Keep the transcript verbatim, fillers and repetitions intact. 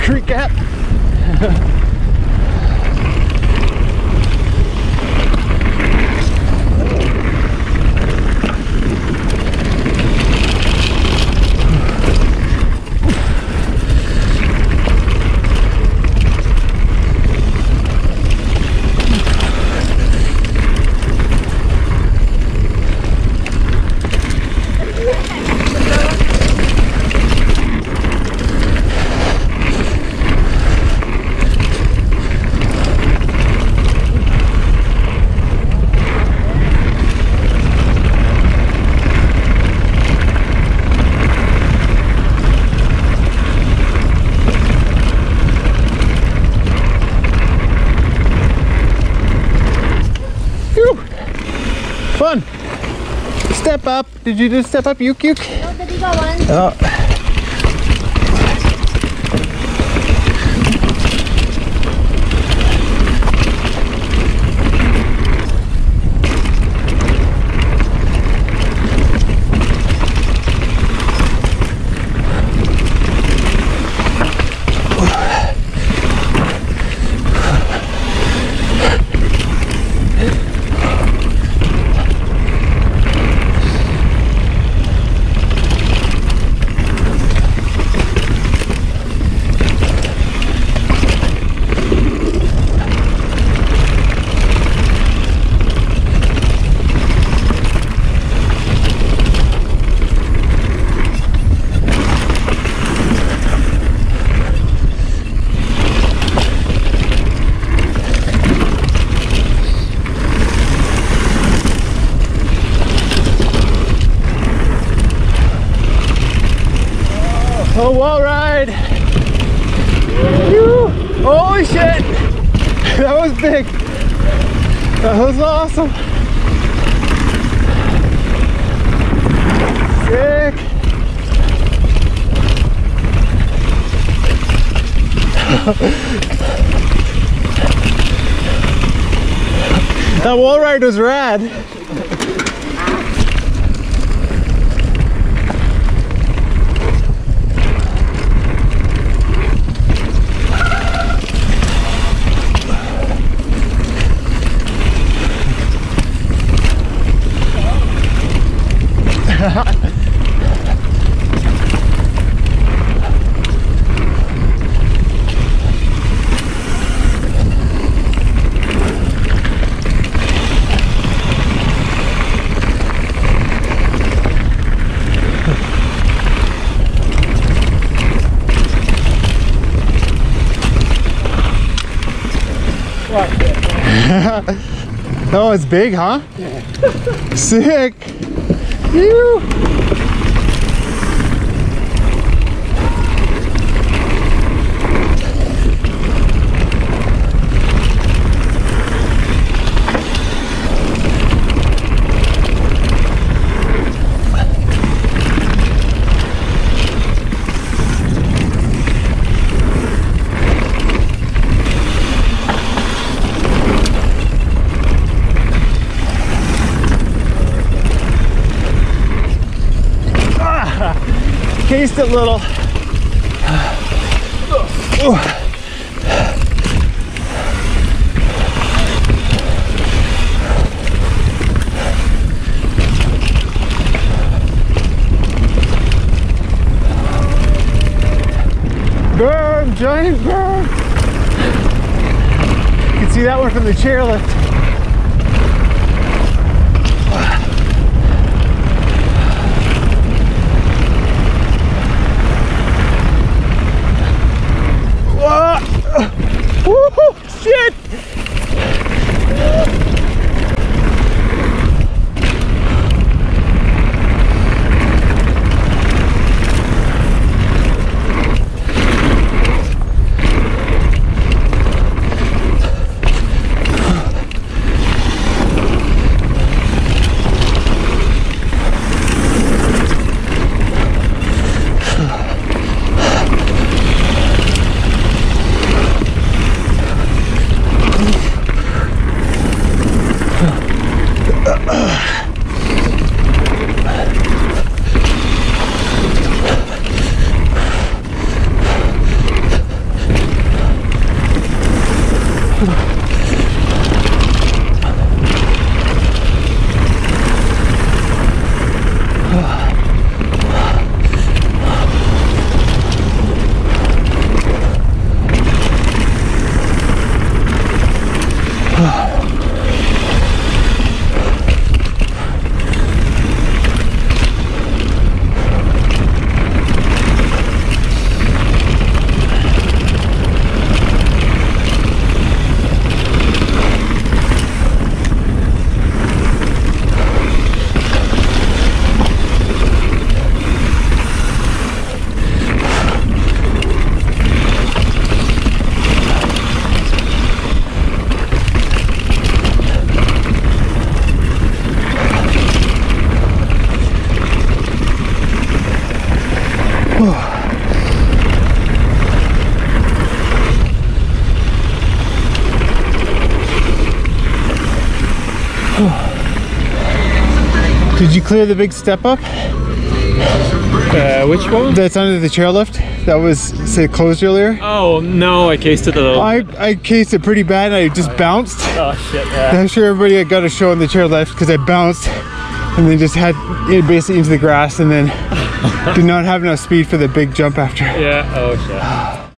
recap. Fun. Step up. Did you just step up? Uke uke? No, but you got one. Oh. Oh, wall ride! Woo. Holy shit! That was big! That was awesome! Sick! That wall ride was rad! Oh, it's big, huh? Yeah. Sick! Ew. Cased it little. Berm, giant berm. You can see that one from the chairlift. Woo! Shit! Did you clear the big step up? Uh, which one? That's under the chairlift. That was, say, closed earlier. Oh no, I cased it a little. I, I cased it pretty bad and I just bounced. Oh shit, yeah. I'm sure everybody got a show on the chairlift because I bounced and then just had it basically into the grass and then did not have enough speed for the big jump after. Yeah, oh shit.